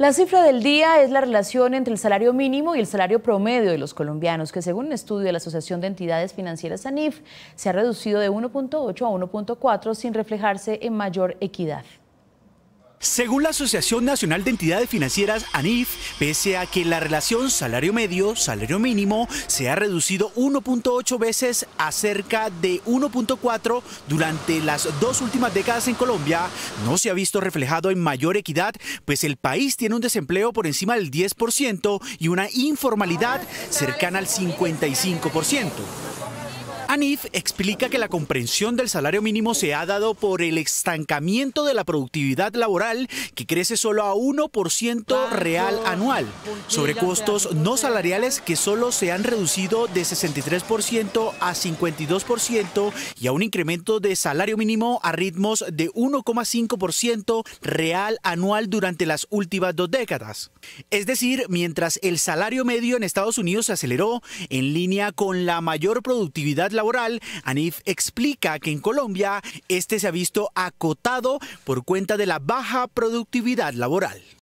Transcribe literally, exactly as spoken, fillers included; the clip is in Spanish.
La cifra del día es la relación entre el salario mínimo y el salario promedio de los colombianos, que según un estudio de la Asociación de Entidades Financieras ANIF, se ha reducido de uno punto ocho a uno punto cuatro sin reflejarse en mayor equidad. Según la Asociación Nacional de Entidades Financieras ANIF, pese a que la relación salario medio-salario mínimo se ha reducido uno punto ocho veces a cerca de uno punto cuatro durante las dos últimas décadas en Colombia, no se ha visto reflejado en mayor equidad, pues el país tiene un desempleo por encima del diez por ciento y una informalidad cercana al cincuenta y cinco por ciento. ANIF explica que la comprensión del salario mínimo se ha dado por el estancamiento de la productividad laboral, que crece solo a uno por ciento real anual, sobre costos no salariales que solo se han reducido de sesenta y tres por ciento a cincuenta y dos por ciento y a un incremento de salario mínimo a ritmos de uno coma cinco por ciento real anual durante las últimas dos décadas. Es decir, mientras el salario medio en Estados Unidos se aceleró en línea con la mayor productividad laboral, laboral, ANIF explica que en Colombia este se ha visto acotado por cuenta de la baja productividad laboral.